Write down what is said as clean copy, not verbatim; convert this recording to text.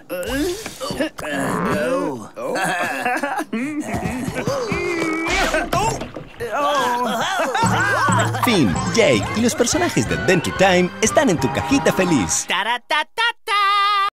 Finn, Jake y los personajes de Adventure Time están en tu cajita feliz. ¡Taratatata!